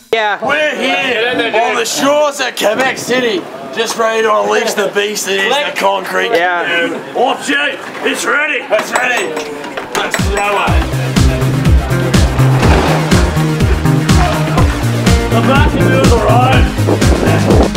Yeah. We're here on the shores of Quebec City, just ready to unleash the beast that is the concrete. Yeah. Watch it! It's ready! It's ready! Let's throw it! The back end of the road!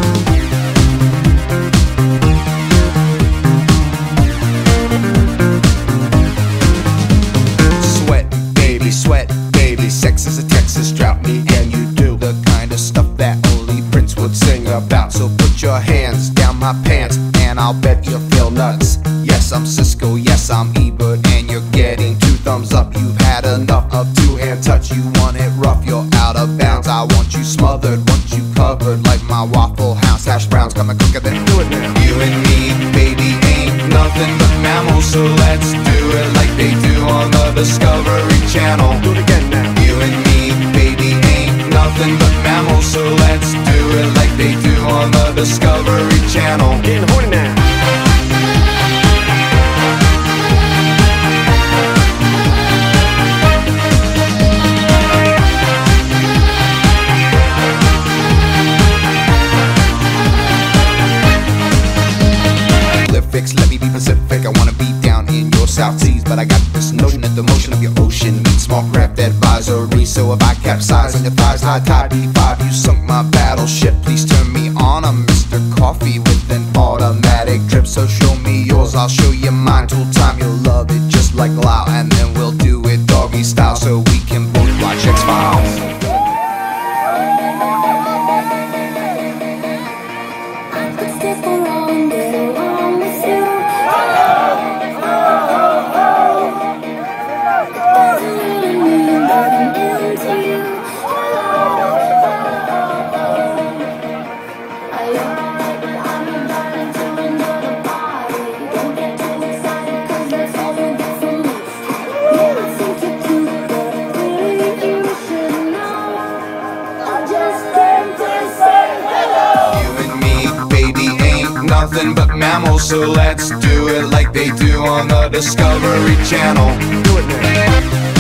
Sweat, baby, sex is a Texas drought. Me and you do the kind of stuff that only Prince would sing about. So put your hands down my pants and I'll bet you'll feel nuts. Yes, I'm Cisco, yes, I'm Ebert, and you're getting 2 thumbs up. You've had enough of 2-hand touch. You want it rough, you're out of bounds. I want you smothered, want you covered like my Waffle House hash browns. Coming quicker than do it now. You and me, baby, ain't nothing but mammals, so let's do it like they do on the Discovery Channel. Do it again now. You and me, baby, ain't nothing but mammals, so let's do it like they do on the Discovery Channel. Getting horny now. Let me be Pacific, I wanna be down in your South Seas, but I got this notion that the motion of your ocean meets small craft advisory. So if I capsize on your thighs, high tide B5, you sunk my battleship. Please turn me on, I'm Mr. Coffee with an automatic drip. So show me yours, I'll show you mine. Tool time, you'll love it just like Lao, and then we'll do it doggy style so we can both watch X-Files. Nothing but mammals, so let's do it like they do on the Discovery Channel. Do it now.